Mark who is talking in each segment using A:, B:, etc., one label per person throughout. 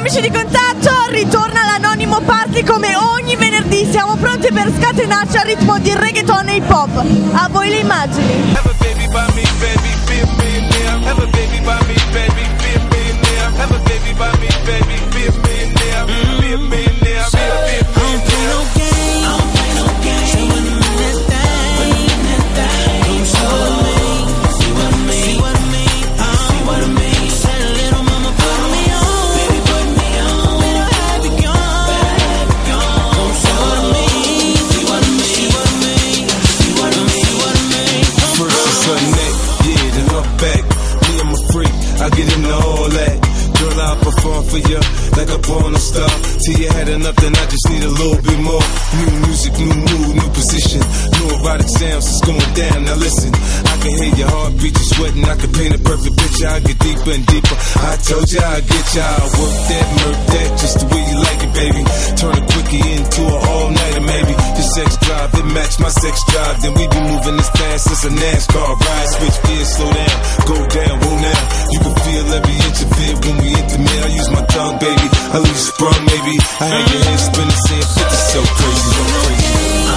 A: amici di Contatto, ritorna l'Anonimo Party come ogni venerdì. Siamo pronti per scatenarci al ritmo di reggaeton e hip hop. A voi le immagini.
B: I get into all that. Girl, I'll perform for you like a porno star. Till you had enough, then I just need a little bit more. New music, new mood, new position. New erotic sounds, it's going down. Now listen, I can hear your heartbeat, you're sweating. I can paint a perfect picture. I get deeper and deeper. I told you I'd get you. I'll work that, murk that, just the way you like it, baby. Turn a quickie into an all-nighter, maybe. Your sex drive, it match my sex drive. Then we be moving this fast as a NASCAR ride. Switch gears, slow down, go down, roll now. You can feel every inch of it when we intimate. I use my tongue, baby. I leave you sprung, maybe. I had your head spinning, saying 50 so crazy, so crazy.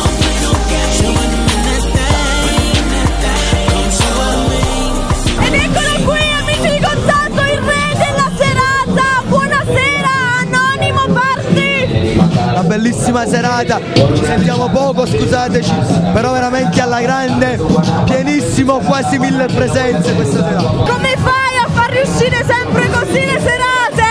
A: Ed eccolo qui, amici di Contatto, il re della serata. Buonasera, Anonimo Party.
C: Una bellissima serata, ci sentiamo poco, scusateci, però veramente alla grande, pienissimo, quasi 1000 presenze questa sera.
A: Come fai a far riuscire sempre così le serate?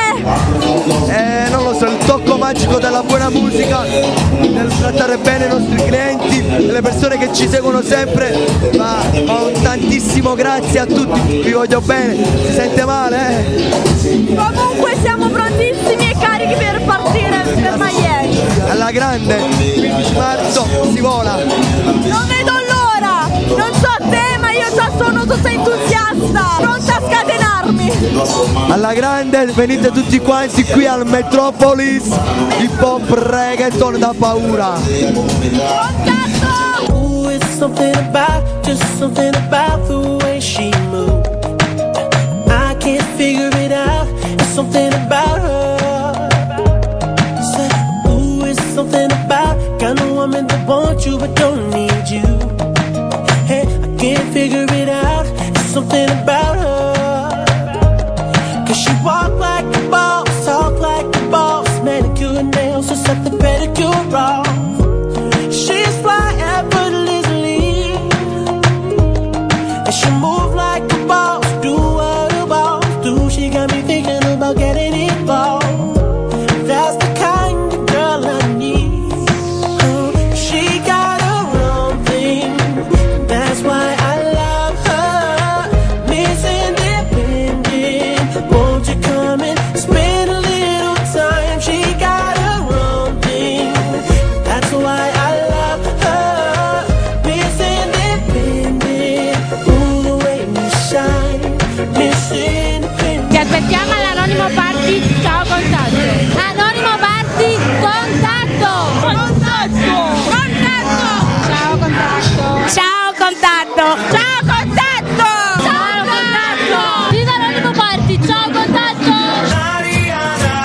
C: Non lo so, il tocco magico della buona musica, nel trattare bene i nostri clienti e le persone che ci seguono sempre, ma un tantissimo grazie a tutti, vi voglio bene, si sente male?
A: Comunque siamo prontissimi e carichi per partire per Miami.
C: Alla grande, 15 marzo si vola.
A: Non vedo l'ora, non so te ma io già sono tutta entusiasta, pronta a scatenarmi.
C: Alla grande, venite tutti quanti qui al Metropolis, hip hop reggaeton da paura.
A: Contatto!
D: Ooh, it's something about, just something about the way she moves. I can't figure it out, it's something about her. Say, ooh, it's something about kind of woman that wants you but don't need you. Hey, I can't figure it out, it's something about her. Cause she walk like a boss, talk like a boss, manicure and nails, just set the pedicure off. She's fly effortlessly, and she move like a boss, do what a boss do. She got me thinking about getting involved. That's the kind of girl I need. She got her own thing, that's why I love her. Miss Independent, won't you come and spend a little time? She got her own thing, that's why I love her. Miss Independent, ooh, the way you shine. Miss Independent.
E: Ti aspettiamo all'Anonimo Party, ciao Contatto. Anonimo Party, Contatto. Contatto. Contatto. Ciao Contatto. Ciao Contatto. Ciao Contatto. Ciao Contatto. Viva Anonimo Party, ciao Contatto.
F: Daría,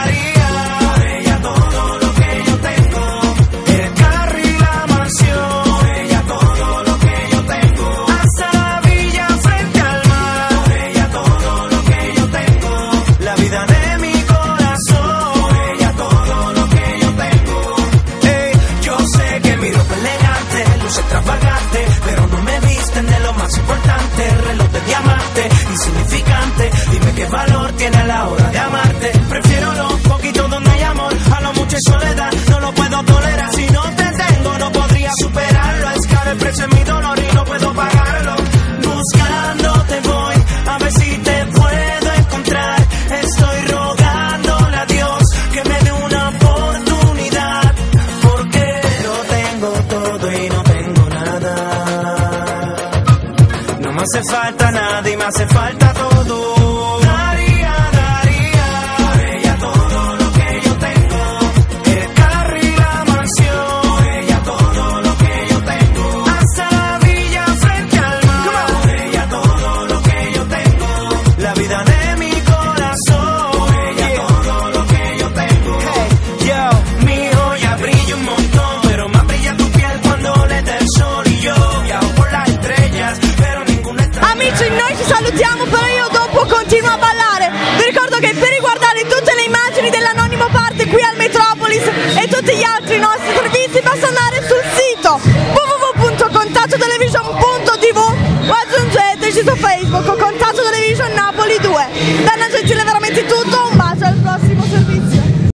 F: ella todo lo que yo tengo, el carro y la mansión, ella todo lo que yo tengo, hasta la villa frente al mar, ella todo lo que yo tengo, la vida de mi corazón, ella todo lo que yo tengo. Yo sé que mi ropa elegante, luz extravagante, pero no me visten de lo más importante, reloj de diamante, insignificante, dime qué valor tiene a la hora de amarte. Prefiero lo poquito donde hay amor, a lo mucho y soledad, no lo puedo tolerar. Si no te tengo no podría superarlo, es caro el precio de mi dolor y no puedo pagarlo. Buscándote voy, a ver si te puedo encontrar. Estoy rogándole a Dios que me dé una oportunidad, porque lo tengo todo y no tengo nada. No me hace falta nada y me hace falta todo. Daría,
A: Facebook, Contatto Television Napoli 2.